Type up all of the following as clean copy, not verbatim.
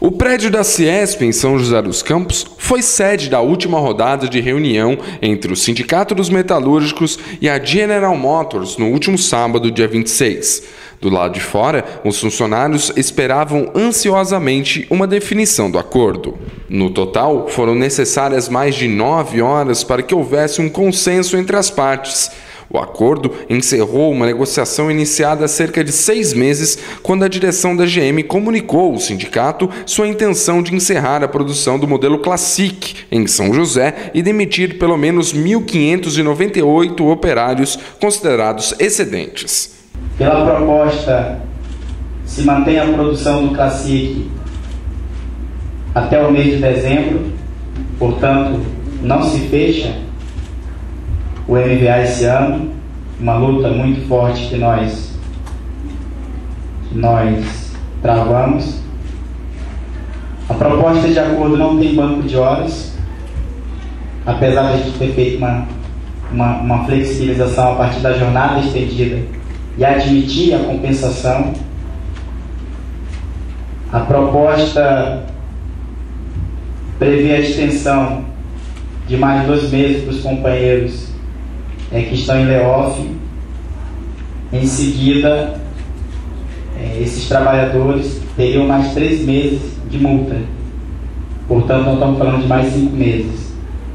O prédio da Ciesp, em São José dos Campos, foi sede da última rodada de reunião entre o Sindicato dos Metalúrgicos e a General Motors no último sábado, dia 26. Do lado de fora, os funcionários esperavam ansiosamente uma definição do acordo. No total, foram necessárias mais de 9 horas para que houvesse um consenso entre as partes. O acordo encerrou uma negociação iniciada há cerca de 6 meses, quando a direção da GM comunicou ao sindicato sua intenção de encerrar a produção do modelo Classic em São José e demitir pelo menos 1.598 operários considerados excedentes. Pela proposta, se mantém a produção do Classic até o mês de dezembro, portanto, não se fecha o MVA esse ano, uma luta muito forte que nós travamos. A proposta de acordo não tem banco de horas, apesar de a gente ter feito uma flexibilização a partir da jornada estendida e admitir a compensação. A proposta prevê a extensão de mais 2 meses para os companheiros que estão em layoff. Em seguida, esses trabalhadores teriam mais 3 meses de multa. Portanto, nós estamos falando de mais 5 meses.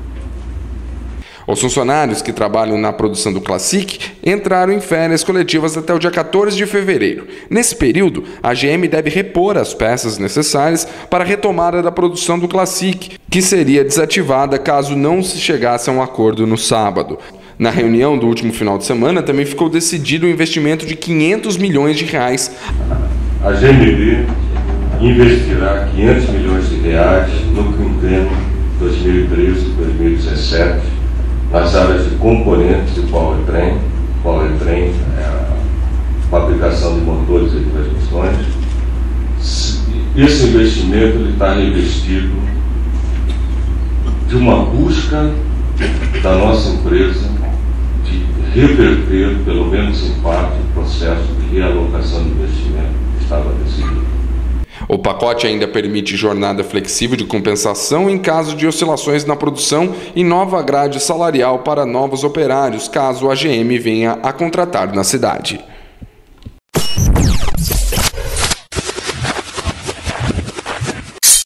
Os funcionários que trabalham na produção do Classic entraram em férias coletivas até o dia 14 de fevereiro. Nesse período, a GM deve repor as peças necessárias para a retomada da produção do Classic, que seria desativada caso não se chegasse a um acordo no sábado. Na reunião do último final de semana, também ficou decidido o investimento de 500 milhões de reais. A GMB investirá 500 milhões de reais no quinquênio 2013-2017 nas áreas de componentes e powertrain. Powertrain é a fabricação de motores e transmissões. Esse investimento está revestido de uma busca da nossa empresa de reverter, pelo menos em parte, o processo de realocação de investimento que estava decidido. O pacote ainda permite jornada flexível de compensação em caso de oscilações na produção e nova grade salarial para novos operários, caso a GM venha a contratar na cidade.